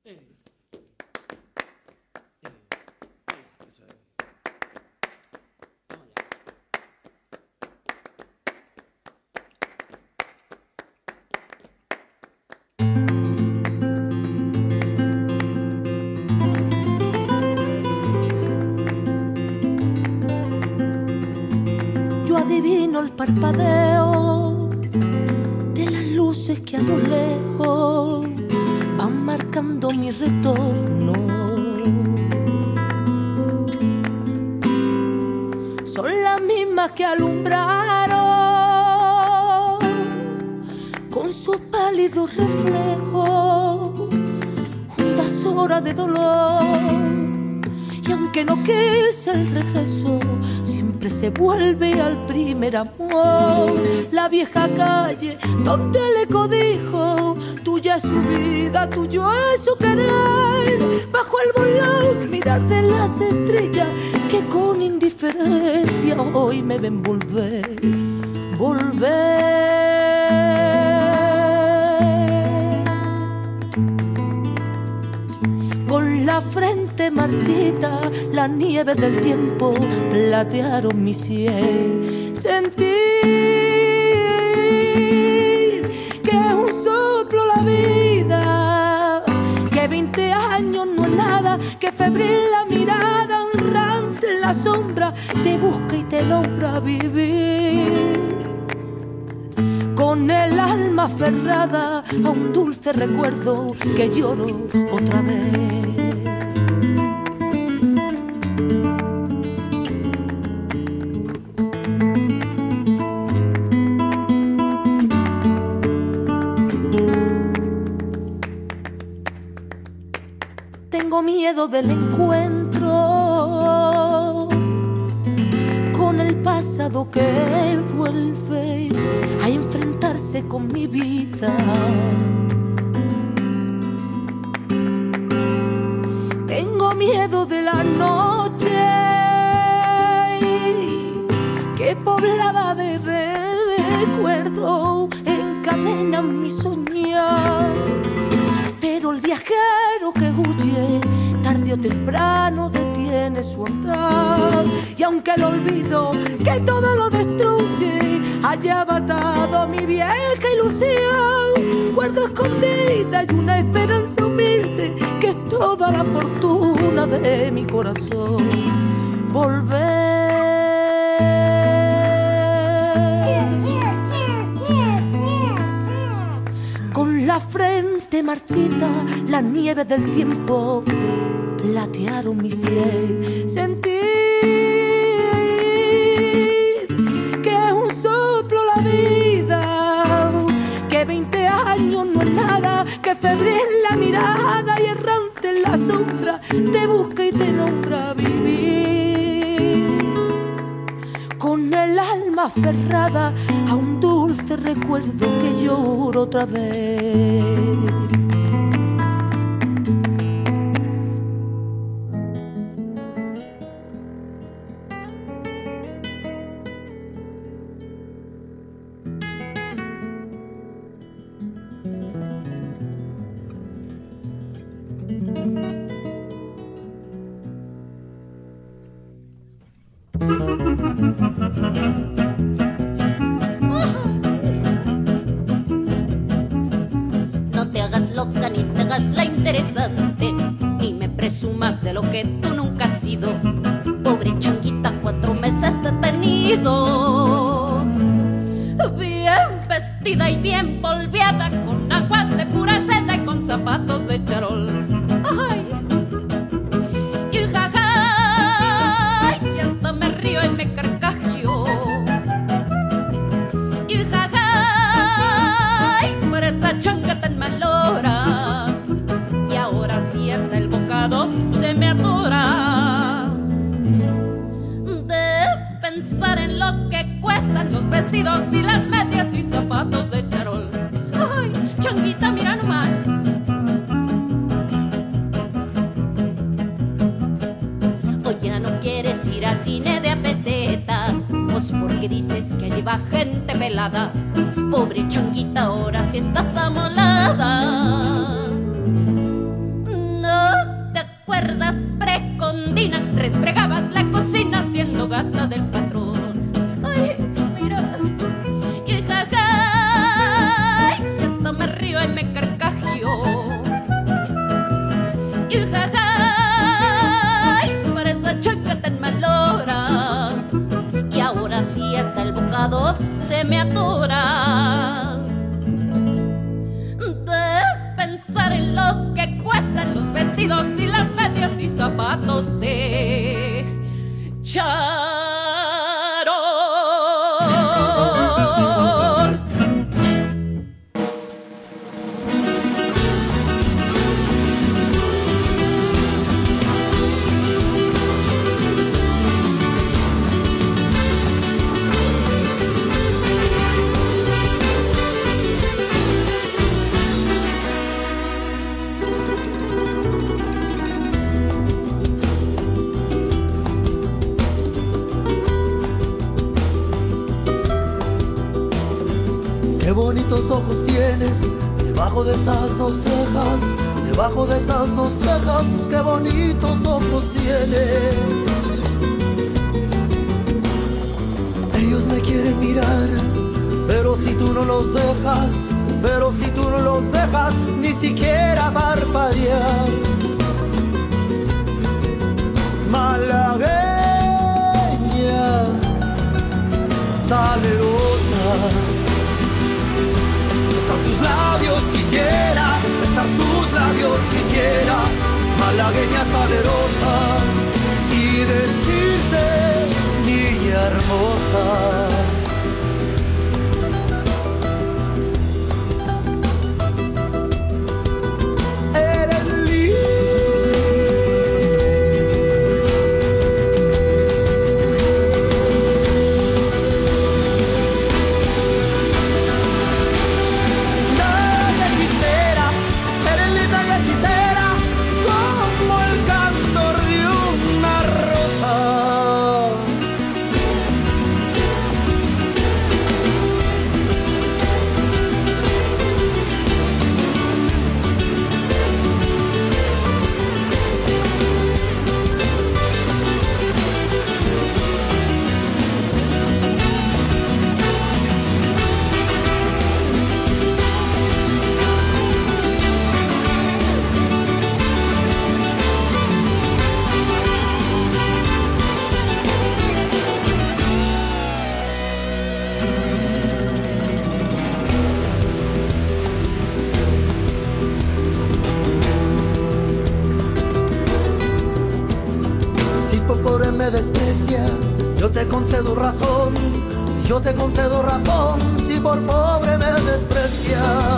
Eso es. Vamos ya. Yo adivino el parpadeo de las luces que a lo lejos van marcando mi retorno. Son las mismas que alumbraron con sus pálidos reflejos juntas horas de dolor. Y aunque no quise el regreso, siempre se vuelve al primer amor. La vieja calle donde el eco dijo: tuya es su vida, tuyo es su querer. Bajo el volón, mirar de las estrellas que con indiferencia hoy me ven volver, volver. Con la frente marchita, la nieve del tiempo platearon mi sien. Sentir que es un soplo la vida, que 20 años no es nada, que febril la mirada errante en la sombra te busca y te logra vivir. Con el alma aferrada a un dulce recuerdo que lloro otra vez. Tengo miedo del encuentro con el pasado que vuelve a enfrentarse con mi vida. Tengo miedo de la noche que poblada de recuerdo encadena mi soñar. Pero el viajero que huye tarde o temprano detiene su andar. Y aunque el olvido que todo lo destruye haya matado mi vieja ilusión, guardo escondida y una esperanza humilde que es toda la fortuna de mi corazón. Volver. Con la frente marchita, la nieve del tiempo platearon mi sien. Sentir que es un soplo la vida, que 20 años no es nada, que febril la mirada y errante en la sombra te busca y te nombra vivir. Con el alma aferrada a un dulce recuerdo que lloro otra vez. No te hagas loca ni te hagas la interesante, ni me presumas de lo que tú nunca has sido. Pobre changuita, 4 meses detenido, bien vestida y bien polveada, con aguas de pura seda y con zapatos de charol. Ay, y jaja, y hasta me río y me carcajeo. Y jaja, por esa changa tan malora. Y ahora sí hasta el bocado se me atora de pensar en lo que cuestan los vestidos y las medias y zapatos de charol. Ay, changuita, mira nomás. Hoy ya no quieres ir al cine de a peseta, pues porque dices que allí va gente pelada. Pobre changuita, ahora sí estás amolada. criatura de pensar en lo que cuestan los vestidos y las medias y zapatos de charol. Qué bonitos ojos tienes, debajo de esas dos cejas, debajo de esas dos cejas, qué bonitos ojos tienes. Ellos me quieren mirar, pero si tú no los dejas, pero si tú no los dejas, ni siquiera parpadear. Malagueña, salerosa, tus labios quisiera, besar tus labios quisiera, malagueña salerosa, y decirte, niña hermosa. Me desprecias, yo te concedo razón, yo te concedo razón, si por pobre me desprecias.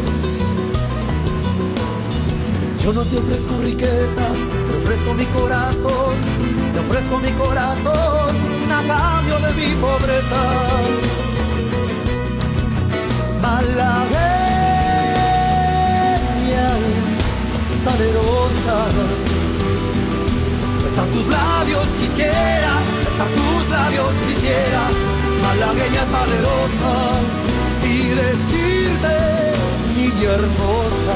Yo no te ofrezco riquezas, te ofrezco mi corazón, te ofrezco mi corazón a cambio de mi pobreza. Malagueña, salerosa, besar tus labios quisiera, besar tus labios quisiera, malagueña salerosa, y decirte, niña hermosa.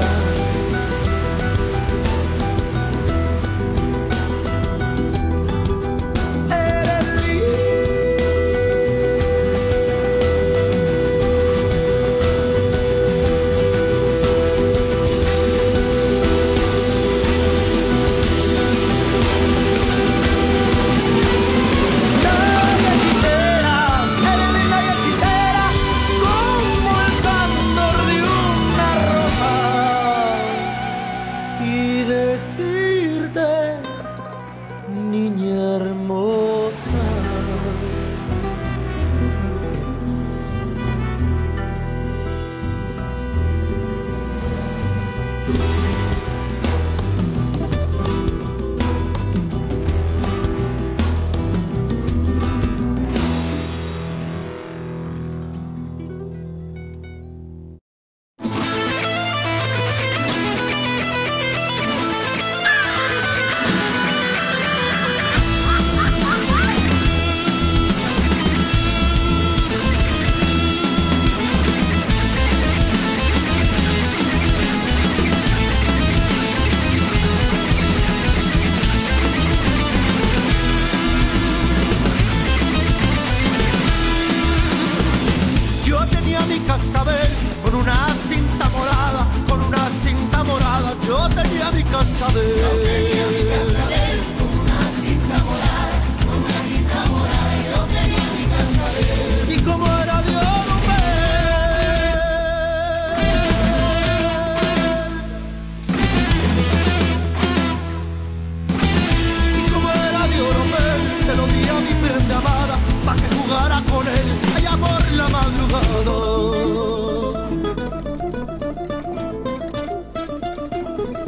Yo tenía mi cascabel. Yo tenía mi cascabel con una cinta morada, con una cinta morada. Yo tenía mi cascabel. Y como era Dios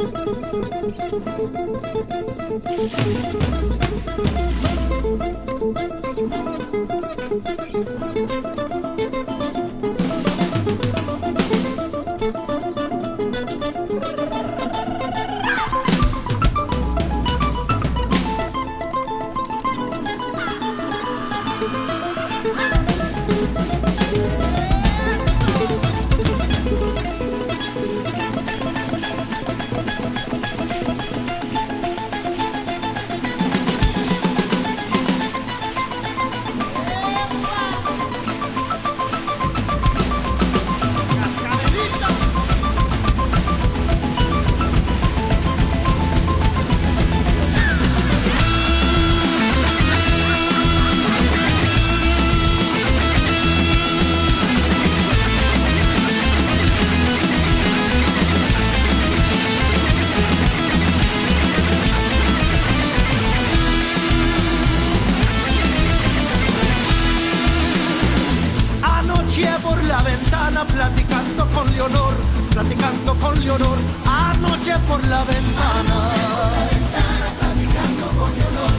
platicando con Leonor, anoche por la ventana. Platicando con Leonor,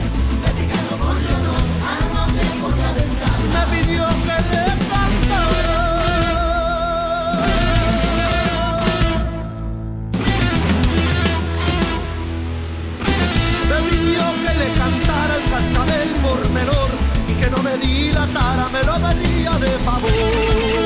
anoche por la ventana. Me pidió que le cantara. Me pidió que le cantara el cascabel por menor y que no me dilatara, me lo pedía de favor.